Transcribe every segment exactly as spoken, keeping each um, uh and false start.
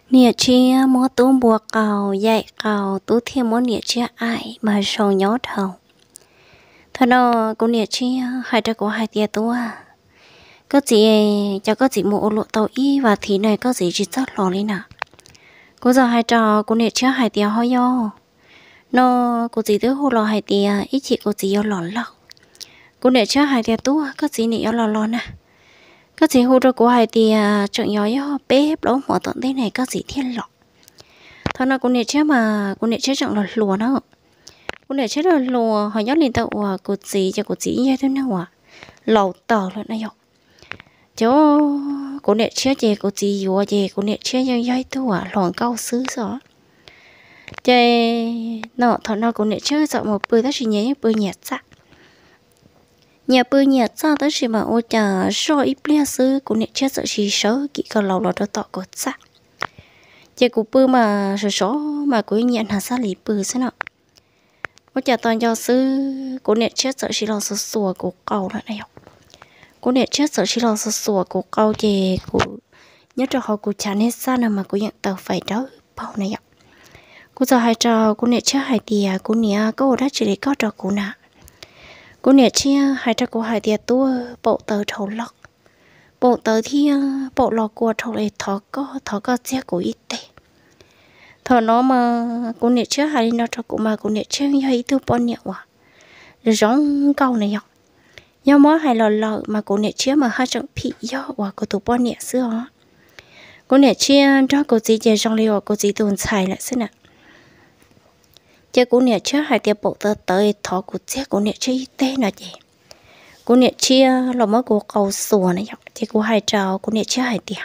Nia chia mua tú bùa cầu dạy cầu tú thêm muốn nia chia ai mà sầu nhó thầu. Thôi nó cô nia chia hai trái của hai tia tú à. Có gì cho có gì mua lộ tàu y và thì này có gì chỉ rất lò lên nè. Cô giờ hai trò cô nia chia hai tia hơi yo. Nó cô gì tới hồ lò hai tia ít chị cô gì yo lò lò. Cô nia chia hai tia tú có gì nia yo lò lò nè. Có gì hồ rồi của hai tia trận yo yo bếp đó một tuần thế này có gì thiên lọ. Thôi nó cũng nè chứ mà cũng nè chứ chẳng là lùa nó cũng nè chứ là lùa họ nhớ lên tàu à cột gì cho cột gì như thế nào à lẩu tàu luôn này ạ chỗ cũng nè chứ gì cột gì vừa gì cũng nè chứ như vậy thôi à lòn cao xứ rồi chơi nó thôi nó cũng nè chứ sợ một bữa đó chỉ nhớ bữa nhạt sắc nhà bữa nhạt sao đó chỉ mà ôi chà so ít bia xứ cũng nè chứ sợ chỉ xấu kỹ cả lẩu lẩu đó tọt cột sắc chị cụ bự mà số số mà cụ nhận hạt sa lì bự thế nào, có chả toàn cho sư cụ nẹt chết sợ chỉ lo sửa sửa cụ cầu đó này, cụ nẹt chết sợ chỉ lo sửa sửa cụ cầu chị cụ nhớ cho họ cụ chán hết sa nào mà cụ nhận tàu phải đó bao này ạ, cụ giờ hai trò cụ nẹt chết hai tia cụ nia có đã chỉ để có trò cụ nà, cụ nẹt chia hai trò cụ hai tia tua bộ tờ thầu lọc, bộ tờ thì bộ lọc của thầu này thọ có thọ có che cụ ít tệ. Thọ nó mà cô nè chứ hay nó cho cô mà cô nè chứ hay tu bao nhiêu à rồi giống câu này nhở nhau mó hay lò lò mà cô nè chứ mà hai trận bị do và cô tu bao nhiêu xưa á cô nè chứ cho cô gì chơi trong liều cô gì tuần xài lại xí nè chơi cô nè chứ hay tiệp bộ tơ tới thọ cô chứ cô nè chứ tên là gì cô nè chứ là mới cô cầu sùa này nhở chơi cô hai trò cô nè chứ hay tiệp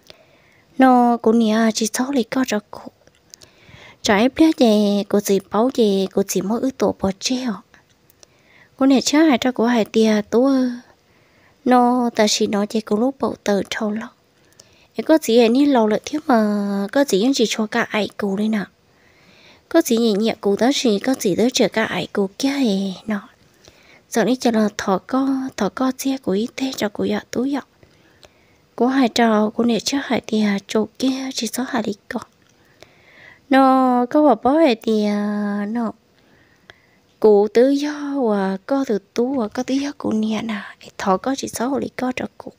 nó cô nè chỉ sáu lấy có cho cô trái biết gì cô chỉ bảo gì cô chỉ mỗi ước tổ bỏ treo cô này chắc hai cho cô hai tia tú nó ta chỉ nói chỉ cô lúc bảo tờ trâu lắm có gì ấy ní lâu lại thiếu mà có gì chỉ cho cả ai cô đây nào có gì nhẹ nhẹ cô đó chỉ có gì đó chờ cả ai cô kia ấy nọ giờ này cho là thọ co thọ co chia của y tế cho cô ya tú ya cô hai trò cô này chắc hai tia chỗ kia chỉ số hai đi con nó có bảo bố này thì nó cụ tự do và có từ tú và có tự do cụ nhẹ nè thọ có chỉ số lý có cho cụ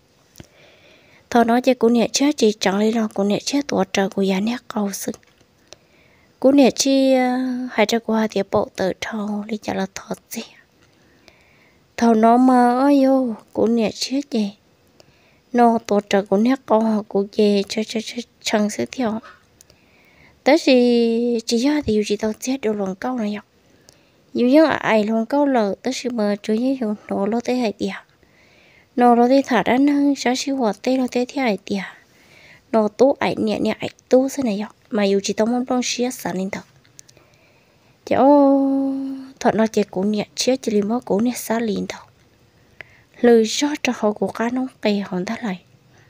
thọ nói cho cụ nhẹ chết chỉ chẳng lấy lo cụ nhẹ chết tuổi trời của nhà nét cầu sự cụ nhẹ chi hai cho qua thì bộ tự thọ lý cho là thọ gì thọ nó mà ơi vô cụ nhẹ chết gì nó tuổi trời của nét cầu cụ về cho cho cho chẳng sẽ theo tới thì chỉ do thì chỉ tao chết được lòng câu này nhở dù như ai lòng câu lờ tới khi mà chú như dùng nổ lô tới hai tiệt nổ lô tới thả ra năng sao siêu hoạt tê lô tới theo hai tiệt nổ tú ai nhẹ nhẹ ai tú thế này nhở mà dù chỉ tao muốn long xía sản lên thật cháu thật nó chỉ cũng nhẹ chết chỉ li mất cũng nhẹ xa liền thật lời cho cho họ của cá nông cây hòn ta lại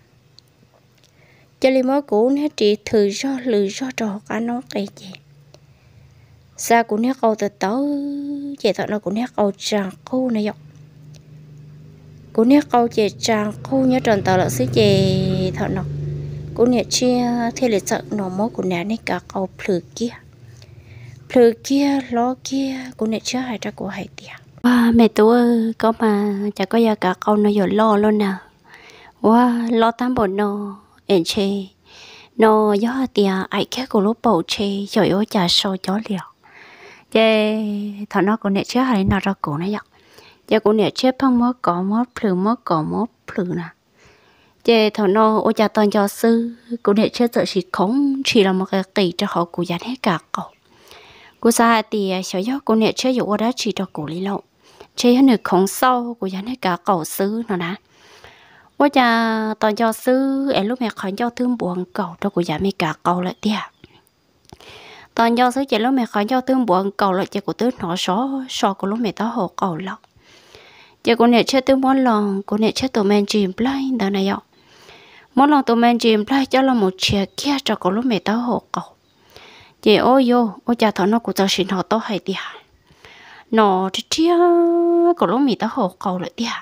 cho li mới cũ nè chỉ thử cho lử cho trò cá nó cây gì xa của nè câu từ tớ vậy thôi nó của nè câu tràng khu này dọc của nè câu về tràng khu nhớ tròn tờ là xí gì thôi nó của nè chia thế là sợ nó mối của nè này cả câu phử kia phử kia lo kia của nè chia hai ra của hai tiền wow mẹ tôi có mà chả có giờ cả câu nó giờ lo luôn nào wow lo tám bộ nó em chê nó gió tia ai khác của lúc bầu chê trời ơi chả sôi chó liều chê thằng nó còn nè chết hay nó ra cổ này vậy chê của nè chết phong mất cỏ mất phừ mất cỏ mất phừ nè chê thằng nó ôi chả toàn cho sư của nè chết sợ chỉ khống chỉ là một cái kỳ cho họ của dàn hết cả cậu của xa thì sợ gió của nè chết dụ đó chỉ cho cổ lý lộ chê hết nửa khống sâu của dàn hết cả cậu sư nó đã ôi cha toàn cho sư em lúc mẹ khỏi cho thương buồn cầu cho cô giả mẹ cả cầu lại tia toàn cho sư chị lúc mẹ khỏi cho thương buồn cầu lại chị của tứ nó số so của lúc mẹ tao hồ cầu lắm chị của nè chơi tứ món lòng của nè chơi tụi mình chìm play đó này ạ món lòng tụi mình chìm play cho là một chia kia cho của lúc mẹ tao hồ cầu chị ôi vô ôi cha thằng nó của tao xin họ tao hay tia nó chia của lúc mẹ tao hồ cầu lại tia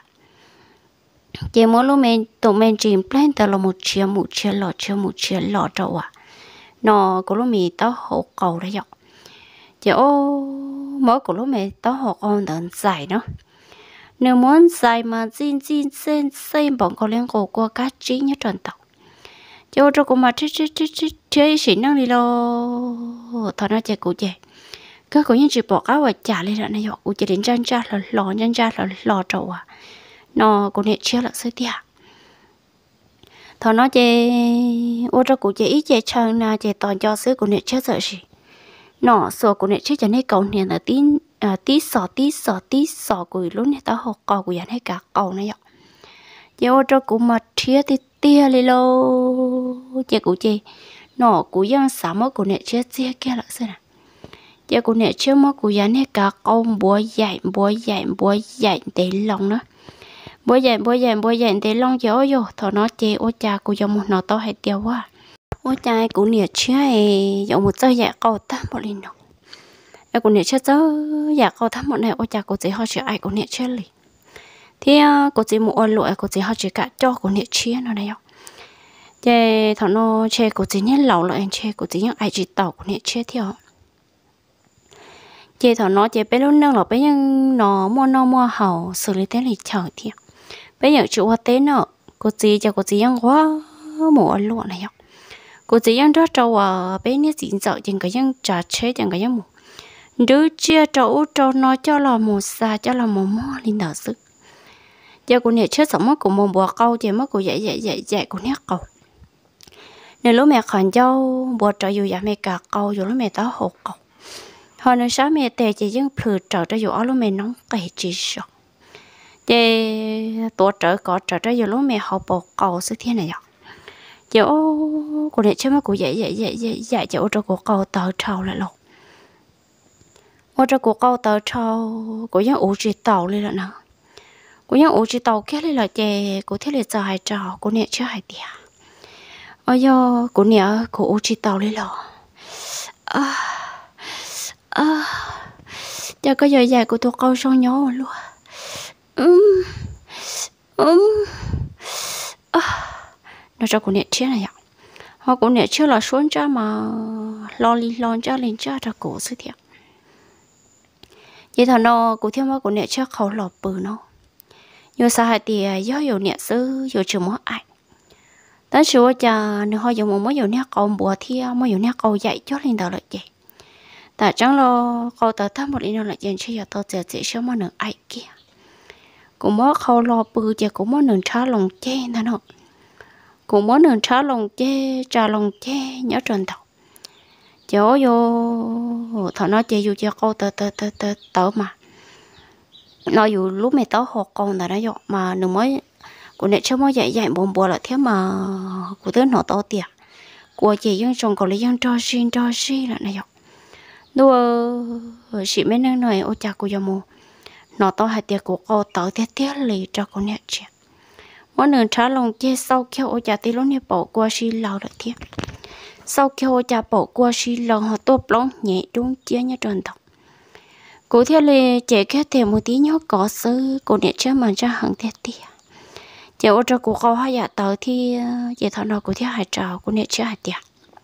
chị muốn lúc mình tụi mình chìm lên từ là một chia một chia lọ chia một chia lọ trâu à nó của lúc mì tao hộ cầu đấy dọc chị ô mỗi của lúc mì tao hộ con đợn dài nó nếu muốn dài mà xin xin xin xin bọn con lên cổ qua cá trí nhá tròn tàu chị ô cho cô mà chết chết chết chết chết xịn năng đi lo thằng nó chạy cụ chạy cứ có những chị bỏ cá và trả lên lại này dọc cụ chạy đến chân cha là lò nhân cha là lò trầu à nó của nè chia là sơ tia thằng nó chơi ô cho cụ chơi ít chơi chân na chơi toàn cho sữa của nè chết sợ gì nó sổ của nè chết cho nên cầu nè là tí à tí sọ tí sọ tí sọ của lúc này tao học cầu của hay cả cầu này vậy chơi ô cho cụ mà chia tí tia lên lô chơi cụ chơi nó cụ giang xả mất của nè chết chia kia là sao nè chơi của nè chết mất của hay cả cầu búa dạy búa dạy búa dạy để lòng nữa bố dạy bố dạy bố dạy để long gió vô thọ nó chê ô cha của dòng một nó to hay tiêu quá ô cha của nhiệt chơi dòng một chơi dạy câu tám một lần đâu ai của nhiệt chơi chơi dạy câu tám một này ô cha của chị họ chỉ ai của nhiệt chơi liền thì của chị một ôn lụa của chị họ chỉ cả cho của nhiệt chơi nó này không chơi thọ nó chơi của chị nhớ lẩu lại chơi của chị nhớ ai chỉ tàu của nhiệt chơi theo chơi thọ nó chơi bé luôn nâng là bé nhưng nó mua nó mua hậu xử lý thế này chờ theo bây giờ chịu hoa tế nọ cô chị cho cô chị ăn quá mùa luôn này không cô chị ăn rất trâu à bé nhớ chị sợ chừng cái dân trà chế chừng cái dân mù đứa chia trâu trâu nó cho là một xa cho là một mò linh đạo sức giờ cô nè chết sống mất của một bò câu chị mất của dạy dạy dạy dạy của nè câu nên lúc mẹ khẩn châu bò trâu dù dạ mẹ cả câu dù lúc mẹ tao hộp câu hồi nữa sáng mẹ tè chị dân phừ trâu cho dù ở lúc mẹ nóng cày chỉ sợ để tổ trợ có trợ cho lúc mẹ học bộ cầu sự thiên này ạ chỗ của để chơi mà của dạy dạy dạy dạy dạy chỗ cho của cầu tờ trâu lại lộc ô cho của cầu tờ trâu của những ủ chỉ tàu lên là nào của những ủ chỉ tàu kia lên là chè của thế là giờ hai trâu của nè chưa hai tia ôi do của nè của ủ chỉ tàu lên lò à à giờ có giờ dài của tôi câu sau nhỏ luôn um um à, nó cho cô nè chết này ạ họ cô nè chết là xuống cha mà lo li lo cha lên cha cho cổ sự thiệt vậy thằng nó cô thêm mà cô nè chết khẩu lọp bự nó nhiều sao hai tia do nhiều nè sư nhiều chừng mất ai tới sửa cha nếu họ dùng một mấy nhiều nè cầu bùa thia mấy nhiều nè cầu dạy cho lên đầu lại vậy tại chẳng lo cầu tới thăm một ít nó lại dành cho giờ tôi sẽ sẽ sống mà nửa ai kia cũng mất khâu lo bự chứ cũng mất nương trả lòng chê thôi nó cũng mất nương trả lòng chê trả lòng chê nhớ trên đầu chỗ vô thằng nó chê dù cho câu tơ tơ tơ tơ tơ mà nó dù lúc mẹ tao học con là nó dọn mà đừng mới của nè cho mới dạy dạy bồn bùa là thế mà của tới nó to tiệt của chị dân trồng còn lấy dân cho xin cho xin là nó dọn đua chị mấy năng này ô cha của giờ mù nó to hai tiệc của cô tới tiết tiết lì cho cô nhẹ chuyện mỗi lần trả lòng chê sau khi ô cha tí lúc này bỏ qua xí lâu được thiệt sau khi ô cha bỏ qua xí lâu họ tốt lắm nhẹ đúng chia nhá tròn tộc cô theo lì trẻ cái tiền một tí nhớ có sư cô nhẹ chơi mà ra hàng tiết tiết chị ô cho cô câu hai dạ tới thì chị thằng nào cô theo hai trào cô nhẹ chơi hai tiệc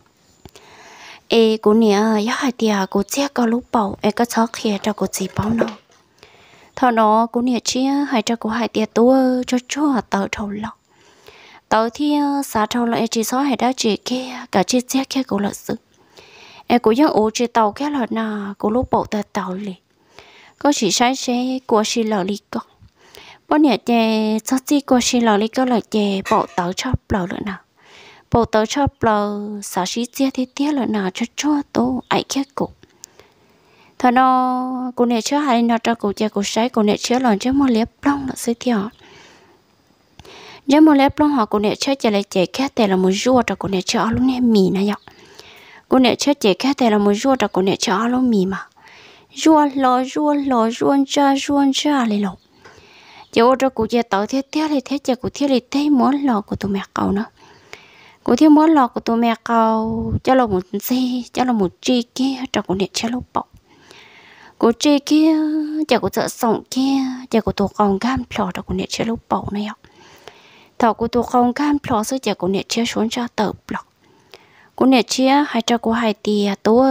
ê cô nhẹ giá hai tiệc cô chơi có lúc bảo ê có chó kia cho cô chỉ bảo nó thọ nó cũng nhiệt chia hai cho cô hai tiệt tua cho chúa tờ trâu lọ tờ thì xã trâu lại chỉ số hai đã chỉ kia cả chia chia kia cô lợi sự em cũng giống ủ chỉ tàu cái lợi nào cô lúc bộ tờ tàu liền có chỉ sai xe của xì lợ li co bọn nhiệt chè sao chỉ của xì lợ li co là chè bộ tờ cho lợ lợi nào bộ tờ cho lợ xã xí chia thì tiếc lợi nào cho chúa tô ai kia cô thằng nó cô nè chưa hay nó cho cô chơi cô sấy cô nè chưa lần chưa mua lép lông là sẽ theo chưa mua lép lông họ cô nè chưa chơi lại chơi khácแต่là một rùa cho cô nè chưa lúc nè mì này nhở cô nè chưa chơi khácแต่là một rùa cho cô nè chưa lúc mì mà rùa lò rùa lò rùa cha rùa cha lại lộc giờ cho cô chơi tàu thế thế thì thế chơi cô thế thì thế muốn lò của tụi mẹ cậu nữa cô thế muốn lò của tụi mẹ cậu cho là một gì cho là một chi kia cho cô nè chưa lúc bọc cô chơi kia chả có sợ sống kia chả có tổ con cam plò đó cô nè chơi lúc bầu này ạ thảo cô tổ con cam plò sơ chả cô nè chơi xuống cho tờ plò cô cô nè chia hai cho cô hai tia tua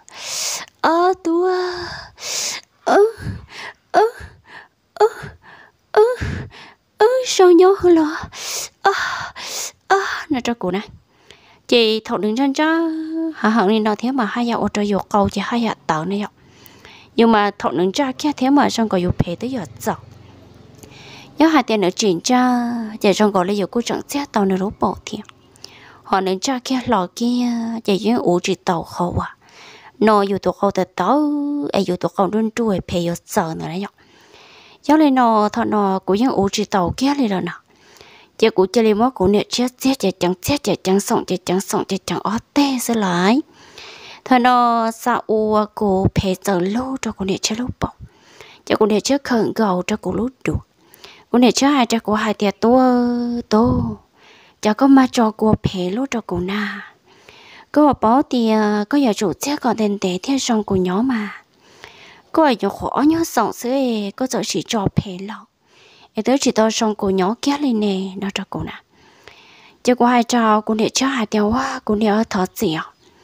ơ tua ơ ơ ơ ơ ơ sao nhớ hả lo ơ ơ nó cho cô nè chị thầu đứng chân cho hả hẳn nên nó thế mà hai giờ ô tô vô cầu chỉ hai giờ tờ này nhưng mà thầu đứng cho kia thế mà xong có vô phê tới giờ giờ nhớ hai tiền nữa chuyển cho giờ xong có lấy vô cô chẳng xét tàu nữa lúc bỏ thiệt họ nên cho kia lò kia giờ những ủ chỉ tàu khâu à nóอยู่ตัวเขาแต่เต้าไอ้อยู่ตัวเขารุ่นช่วยเพย์อยู่เสร์นั่นแหละย้อนเลยนอทอนอกูยังอูจีเต่าแก่เลยแล้วนะเจ้ากูจะเรียกว่ากูเนี่ยเชื่อเสียจะจังเสียจะจังส่งจะจังส่งจะจังออเต้สลายทอนอซาอูกูเพย์เสร์ลูจะกูเนี่ยเชื่อลูกบอกเจ้ากูเนี่ยเชื่อเขินเก่าจะกูรู้ดูกูเนี่ยเชื่อหายจะกูหายเตียตัวโตจะก็มาจอกูเพย์ลูจะกูน่าก็bảo thì có giờ chủ xe còn đền để theo sông của nhỏ mà có giờ khó nhớ sống xưa có giờ chỉ cho phê lọ ấy tới chỉ tao sông của nhỏ kia lên nè nó cho cô nè chứ có hai trò cô để cho hai tiêu quá cô để ở thọ dẻo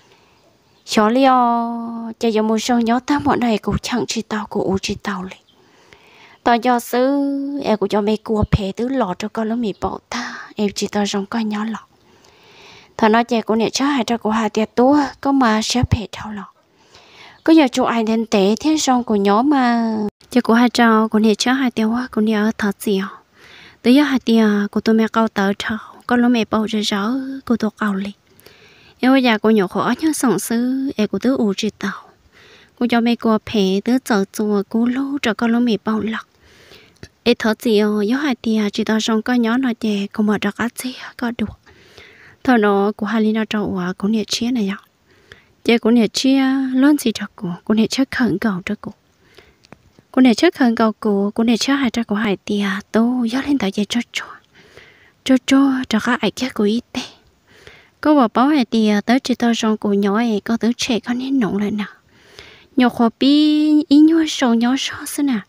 xóa liao cho giờ một sông nhỏ ta mọi này cũng chẳng chỉ tao của u chỉ tao lên tao do xứ em cũng cho mấy cua phê tứ lọ cho con nó mì bỏ ta em chỉ tao sông coi nhỏ lọ thà nói chị cô nè cho hai cho cô hai tiệt tua có mà sẽ phê thao lọ có giờ chủ ai đến tế thiên song của nhóm mà chị cô hai cho cô nè cho hai tiệt quá cô nè ở thật gì tới giờ hai tiệt cô tôi mẹ câu tờ thao con nó mẹ bầu rồi rõ cô tôi câu liền em bây giờ cô nhỏ khó nhớ sống xứ em cô tứ u chỉ tàu cô cho mẹ cô phê tứ giờ chùa cô lú cho con nó mẹ bầu lọc em thật gì giờ hai tiệt chỉ tao song có nhỏ nói chị cô mà được ăn gì có được thằng nó của hai linh nó trâu à của nhiệt chia này ạ, chị của nhiệt chia lớn gì cho cô, của nhiệt chia khẩn cầu cho cô, của nhiệt chia khẩn cầu cô, của nhiệt chia hai cho cô hai tia, tôi nhớ lên tại chị cho cho, cho cho cho các ai kia của ít tệ, cô bảo bảo hai tia tới chỉ tao xong cô nhỏ ấy có tới trẻ con nên nóng lại nào, nhỏ khó bi ý nhua sầu nhỏ sao xí nè,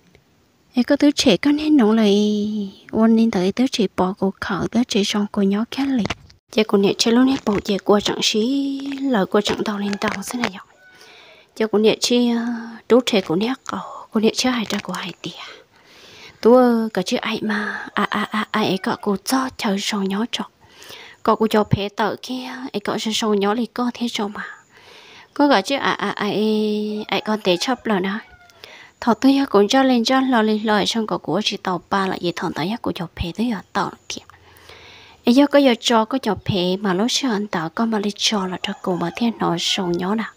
ấy có tới trẻ con nên nóng lại, ôn nên tới tới chỉ bỏ cô khẩu tới chỉ xong cô nhỏ khác liền. Chị cô nè chơi luôn nè bảo chị qua chẳng xí lời qua chẳng tàu lên tàu thế này nhở chị cô nè chi chú trẻ cô nè cầu cô nè chơi hai cha cô hai tia tôi cả chứ ai mà à à à ai có cô cho chờ sầu nhỏ trọ có cô cho phê tờ kia ai có cho sầu nhỏ thì có thế cho mà có cả chứ à à ai ai con té chấp là nè thọ tôi cũng cho lên cho lo lên lời xong có của chị tàu ba là gì thằng tới cô cho phê tới giờ tàu kia ấy giờ có giờ cho có cho phê mà lúc sau anh tạo có mà lấy cho là cho cô mà thiên nó sầu nhỏ nè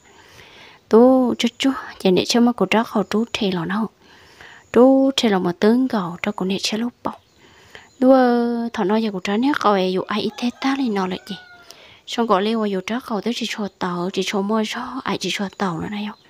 tú chú chú giờ này cho mà cô đó họ chú thì là nó chú thì là một tướng gầu cho cô này chơi lúc bọc đua thằng nói giờ cô trái nhớ coi dù ai ít thế ta lên nó lại gì xong gọi liêu dù trái cầu tới chỉ cho tàu chỉ cho mua cho ai chỉ cho tàu nữa này không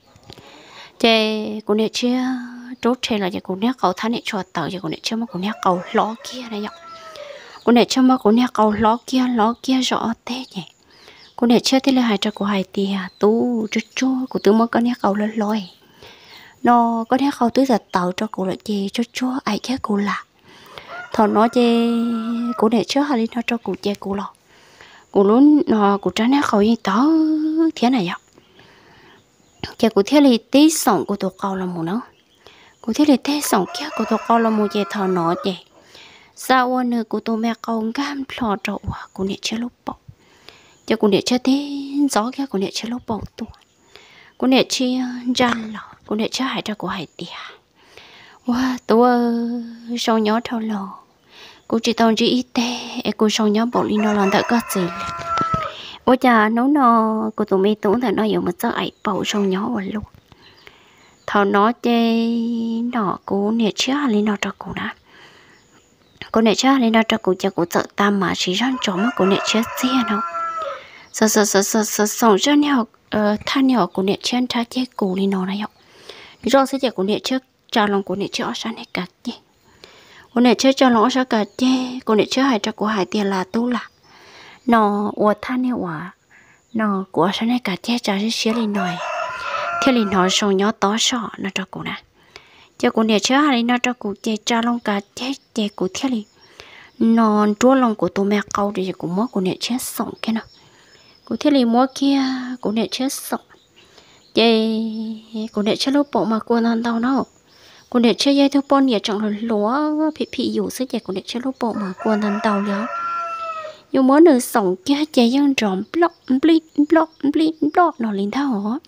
chơi cô này chơi chú thì là giờ cô này cầu thằng này cho tàu giờ cô này chơi mà cô này cầu ló kia này không cô này cho mà cô này cầu ló kia ló kia rõ thế nhỉ cô này chơi thế là hai cho cô hai tia tú chú chú cô tưởng mà con này cầu lên lôi nó có thể cầu tới giờ tàu cho cô là gì chú chú ai khác cô là thằng nó chơi cô này chơi hai nó cho cô chơi cô lo cô luôn nó cô trái nó cầu gì đó thế này ạ chơi cô thế là tí sống cô tụt cầu là một nó cô thế là tí sống kia cô tụt cầu là một chơi thằng nó chơi sao nữa cô tụi mẹ con cam lò trậu cô này chơi lúc bỏ cho cô này chơi thế gió kia cô này chơi lúc bỏ tuổi cô này chơi răn lò cô này chơi hai cho cô hai tia wow tôi sau nhỏ thâu lò cô chỉ tao chỉ ít tê cô sau nhỏ bỏ đi nó làm tại có gì ôi cha nấu nó cô tụi mẹ tụi thằng nó dùng một số ấy bỏ sau nhỏ vào luôn thằng nó chơi nó cô này chơi hai nó cho cô nè cô này chơi lên đó cho cô cho cô sợ tam mà chỉ răn chó mà cô này chơi xe nó sợ sợ sợ sợ sợ sống cho nhau than nhau cô này chơi thay chơi cô đi nó này học rồi sẽ chơi cô này chơi cho lòng cô này chơi ở sáng này cả chứ cô này chơi cho lòng ở sáng cả chứ cô này chơi hai cho cô hai tiền là tu là nó uổng than nhau à nó của sáng này cả chứ cho cái xía lên nồi theo lên nồi xong nhỏ to sọ nó cho cô nè cho cô này chơi hay nó cho cô chơi cha long cả chơi chơi cô thiết đi non chúa long của tụi mẹ câu thì cũng mất cô này chơi sống cái nào cô thiết lý mua kia cô nè chết sợ vậy cô nè chết lúc bộ mà cô ăn tao nó cô nè chết dây theo pon nhà chẳng là lúa bị bị dụ sức vậy cô nè chết lúc bộ mà cô ăn tao liao dù muốn được sống kia chạy dân trộm block blink block blink block nó lên thao hả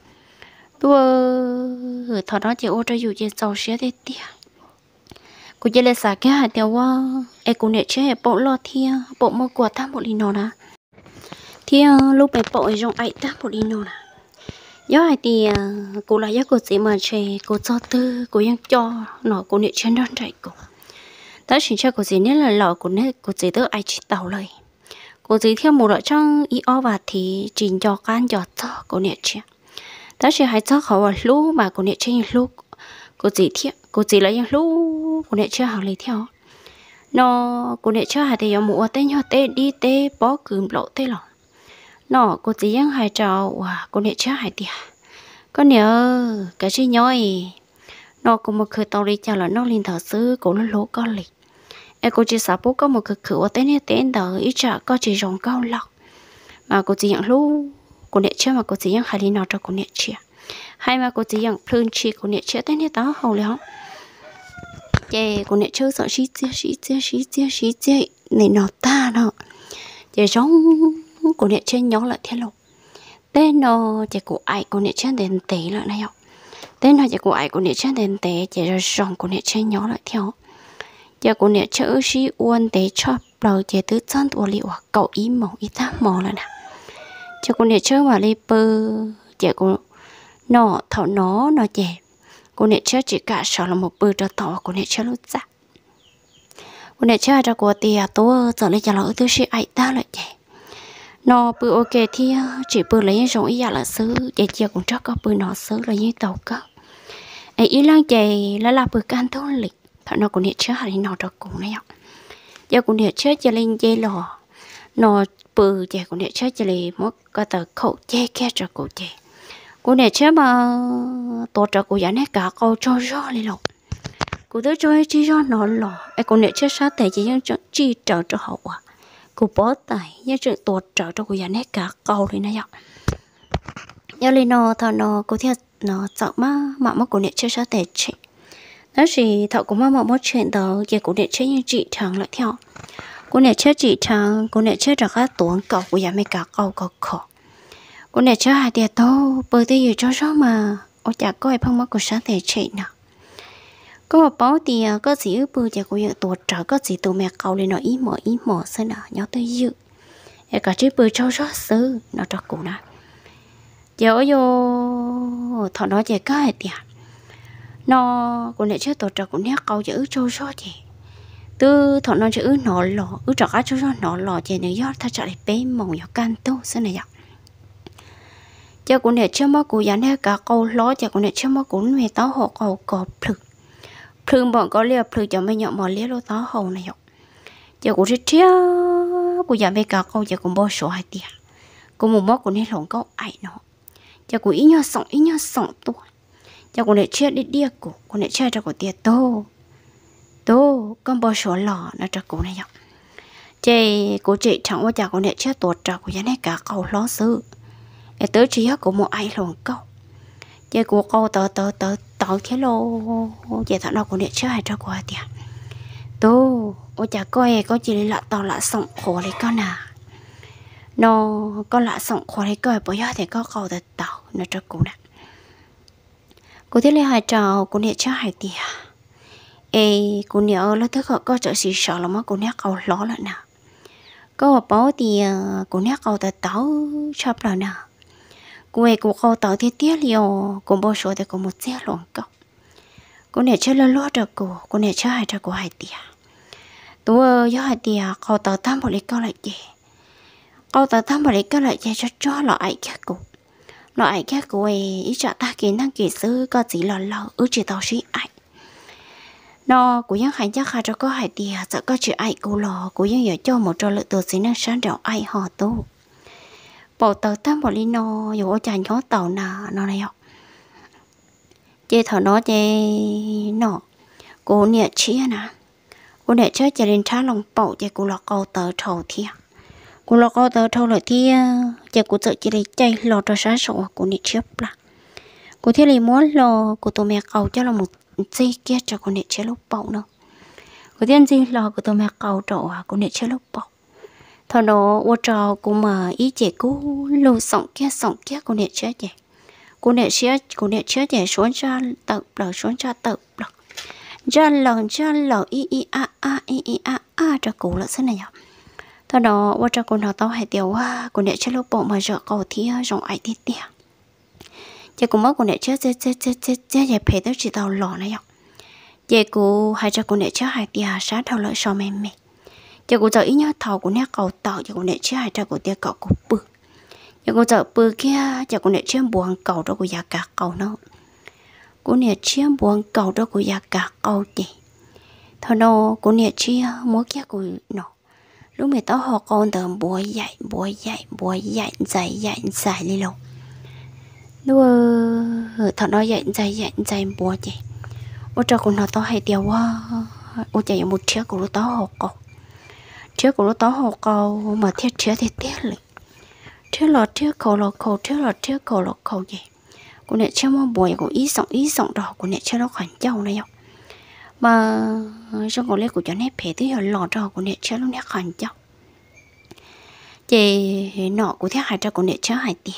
tôi thọ đó chị ô cho dù chị giàu xé thế tia cô chỉ là xả cái hạt tiêu qua em cô nè chết bộ lo thia bộ mua quà tham một linh nó nè thia lúc bé bộ ấy trong ấy tham một linh nó nè nhớ ai thì cô là nhớ cô chỉ mà chơi cô cho tư côยังcho nó cô nè chết đơn chạy cô đó chỉ cho cô chỉ nhớ là lọ cô nè cô chỉ tới ai chỉ tàu lời cô chỉ theo một loại trong ý o và thì trình cho can cho cho cô nè chết đó chỉ hay cho họ là lúc mà cô nè chết như lúc cô chỉ theo cô chỉ là như lúc cô nè chết hàng lấy theo nó cô nè chết hay thì dùng một tên nhau tên đi tên bỏ cừm lộ tên lọ nó cô chỉยังhay trào và cô nè chết hay thì có nhớ cái gì nhói nó cũng một khởi tàu đi cho là nó liên thảo sư cô nó lố con lịch em cô chỉ sợ bố có một cực khử ở tên này tên đó ít chả có chỉ rong cao lọc mà cô chỉ nhận lu cô nè chưa mà cô chỉ nhận hai đi nào cho cô nè chưa hay mà cô chỉ nhận phun chi cô nè chưa tên này đó hầu léo chè cô nè chưa sợ xí chia xí chia xí chia xí chia này nó ta nó chè giống cô nè chưa nhớ lại thế lục tên nó chè cô ai cô nè chưa đền tế lại này không tên nó chè cô ai cô nè chưa đền tế chè rồi rong cô nè chưa nhớ lại theo giờ cô nè chữ sĩ uốn để cho đầu chế tứ chân tuổi liệu cậu ý mỏng ý ta mò là nè giờ cô nè chữ mà đi bơ giờ cô nó thọ nó nó chè cô nè chữ chỉ cả sợ là một bơ cho tỏ cô nè chữ lúc dạ cô nè chữ cho cô tiề tôi giờ lấy cho lỡ tứ sĩ ai ta lại chè nó bơ ok thì chỉ bơ lấy giống ý là sứ giờ giờ cũng chắc có bơ nó sứ là như tàu có ấy ý lang chè là là bơ can thôn lịch thằng nó cũng nhiệt chết hay nó cho cùng này ạ giờ cũng nhiệt chết cho lên dây lò nó bự giờ cũng nhiệt chết cho lên mất cái tờ khẩu che kia cho cụ chị cũng nhiệt chết mà tổ cho cụ giải nét cả câu cho rõ lên lộc cụ tới cho chi cho nó lò ai cũng nhiệt chết sát tại chỉ những chi trợ cho hậu à cụ bỏ tài những chuyện tổ trợ cho cụ giải nét cả câu lên này ạ giờ lên nó thằng nó cụ thiệt nó sợ má mà mất cụ nhiệt chết sát tại chị đó thì thọ cũng mong một chuyện đó giờ cũng để chơi như chị thằng lại theo cũng để chơi chị thằng cũng để chơi được các tuồng cậu của nhà mấy cả câu cậu khó cũng để chơi hai tiệt tô bởi vì giờ cho số mà ở nhà coi phong mất của sáng thể chị nào có một báo thì có gì ư bự giờ cũng giờ tuột trở có gì tụi mẹ cậu lên nó ý mỏ ý mỏ xem nào nhớ tới dự giờ cả chiếc bự cho số sư nó cho cụ nào giờ vô thọ nó giờ có hai tiệt nó cũng để chơi tổ chức cũng nhắc câu chữ cho số chị từ thằng nó chữ nó lò ứ trọ cho số nó lò chị nếu do ta trả lại bé mỏng nhỏ can tô thế này ạ cho cũng để chơi mất của nhà này cả câu ló cho cũng để chơi mất của mẹ táo họ câu cọp phực phực bọn có lia phực cho mấy nhỏ mò lia lô táo hầu này ạ cho cũng chơi chơi của nhà mẹ cả câu cho cũng bao số hai tiền cũng một món của nên lồng câu ai nó cho cũng ít nhau sống ít nhau sống tuổi cho con để chết đi đi cô con để chết cho cô tiệt tô tô con bao số lò nó cho cô này nhở chị cô chị chẳng qua chả con để chết tuột trò của nhà này cả câu ló sư để tới chỉ của một ai lòng câu chị cô câu tờ tờ tờ tờ cái lô chị thằng nào con để chết hay cho cô tiệt tô ôi chả coi có chỉ là tao là sống khổ đấy con à nó con là sống khổ đấy coi bây giờ thì có câu tờ tao nó cho cô này cô thấy lấy hai trò cô nhẹ cho hai tia, ê cô nhớ là thứ họ có chỗ gì sợ là mất cô nhắc câu ló lại nào, có một báo thì cô nhắc câu tờ táo chắp lại nào, cô ấy cô câu táo thì tiếc liều, cô bao số thì cô một chiếc lồng cọc, cô nhẹ cho là lót được cô, cô nhẹ cho hai trò cô hai tia, tôi cho hai tia câu táo tam bộ lấy câu lại gì, câu táo tam bộ lấy câu lại gì cho cho lại cái cô. Nó ai cái cô ấy ý chợ ta kiến năng kỹ sư có gì là lâu ước chỉ tao sĩ ai nó cũng những hành chắc cho có hai tia sợ có chuyện ai cô lò cũng những giờ cho một trò lựa tổ sĩ năng sáng đạo ai họ tu bộ tàu tam bộ li nó dù ở chàng gió tàu nào nó này học chê thở nó chê nó cô nè chia nè cô nè chơi chơi lên trái lòng bộ chê cô lọ câu tờ trầu thiệt cô lo có tờ thâu lại thì giờ cô sợ chỉ lấy chay lo cho sáng sổ cô nè chép là cô thấy là muốn lo cô tụi mẹ cầu cho là một giây kia cho cô nè chép lúc bầu nữa cô thấy gì lo cô tụi mẹ cầu trọ cô nè chép lúc bầu thằng đó ô trò cô mà ý chị cô lâu sống kia sống kia cô nè chép vậy cô nè chép cô nè chép vậy xuống ra tự lờ xuống ra tự lờ ra lờ ra lờ i i a a i i a a cho cô là thế này nhở thằng đó ô trò cô nào tao hay tiêu quá cô nè chép lúc bầu mà giờ cầu thì rong ai tí tiền chị cũng mất cô nè chép chép chép chép chép chép vậy phải tới chỉ tao lò này nhở chị cô hay cho cô nè chép hai tia sát thao lợi so mềm mềm giờ cô giờ ý nhớ thầu của nét cầu tàu giờ cô nè chia hai trăm của tia cầu của bự giờ cô giờ bự kia giờ cô nè chia buồn cầu đó của già cả cầu nó cô nè chia buồn cầu đó của già cả cầu chị thôi nó cô nè chia mỗi kia của nó lúc mẹ tao họ con từ bùa dạy bùa dạy bùa dạy dạy dạy dạy đi luôn lúc thằng nó dạy dạy dạy dạy bùa chị ôi cho con nó tao hay tiêu quá ôi chạy một chiếc của tao họ con trước của nó tao học câu mà thiết chế thì thiết lịch trước là trước cầu là cầu trước là trước cầu là cầu gì của nè chơi mong buổi của ý sống ý sống đỏ của nè chơi nó khoản châu này không mà trong cổ lê của cho nè phê tới giờ lò đỏ của nè chơi nó nè khoản châu chị nọ của thiết hai trăm của nè chơi hai tia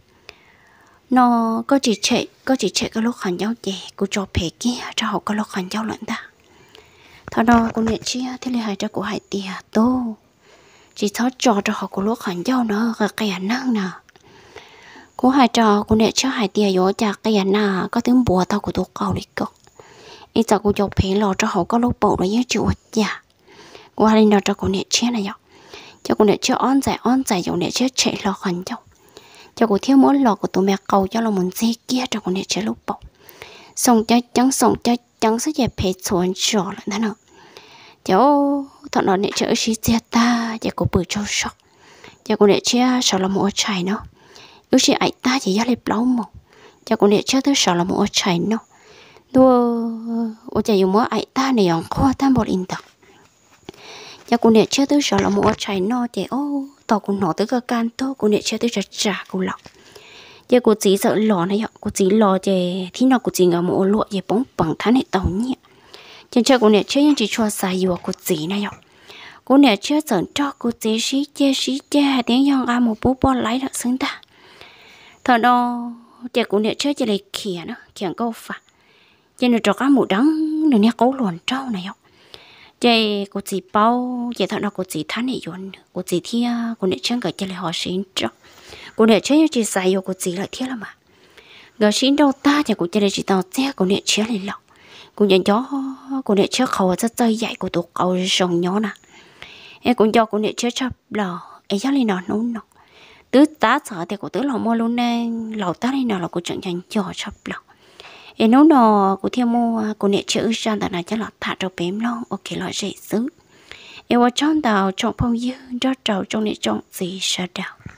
nó có chỉ chạy có chỉ chạy cái lúc khoản châu chị của cho phê kia cho học cái lúc khoản châu lận ta thằng đó cô nè chia thế là hai trăm của hai tia tô chỉ tháo trò cho họ của lúc hành giao nữa cái cái năng nè cô hai trò cô nè cho hai tia vô chả cái nè có tiếng bùa tao của tôi cầu đi cơ ý giờ cô chụp phê lò cho họ có lúc bộ nó nhớ chịu chả cô hai lần cho cô nè chia này nhở cho cô nè chia on dài on dài cho nè chia chạy lò hành giao cho cô thiếu mỗi lò của tụi mẹ cầu cho là một dây kia cho cô nè chia lúc bộ xong cho trắng xong cho trắng sẽ dẹp phê xuống trò lại thế nào cháu thằng nó nè chở xí xe ta giờ cô bự cho sọc giờ cô nè chia sợ là một chai nó ước gì ai ta chỉ dắt lép lâu mà giờ cô nè chia tới sợ là một chai nó đua ô chạy dùng mỗi ai ta này còn khoa tam bột in tập giờ cô nè chia tới sợ là một chai nó thì ô tao cũng nọ tới cái can to cô nè chia tới trả trả cô lọc giờ cô chỉ sợ lò này ạ cô chỉ lò thì thì nào cô chỉ ngờ một lụa thì bóng bằng thán này tàu nhẹ trên chơi cô nè chơi những chỉ cho xài dừa cô chỉ này ạ cô nè chơi giỡn cho cô chỉ xí chơi xí chơi hai tiếng dòng ăn một bố bò lấy được xứng ta thằng đó chơi cô nè chơi chơi lấy khỉa nữa khỉa câu phạt chơi được cho cá mũ đắng được nè cố luồn trâu này ạ chơi cô chỉ bao chơi thằng đó cô chỉ thán này dồn cô chỉ thia cô nè chơi cái chơi lấy họ xin trâu cô nè chơi những chỉ xài dừa cô chỉ lại thia là mà gỡ xin đâu ta chơi cô chơi lấy chỉ tao xe cô nè chơi lấy lọc cô nhận cho cô nè chơi khẩu rất chơi dạy của tụi cậu sòng nhỏ nè em cũng cho cô nè chơi chắp lò em chắc lên nó nấu nó tứ tá sợ thì cô tứ lò mua luôn nè lò tá lên nó là cô chẳng chẳng cho chắp lò em nấu nó cô theo mua cô nè chơi sang tại này chắc là thả cho bém lo ok loại dễ xứ em vào trong tàu trong phong dư cho trâu trong nè trong gì sợ đào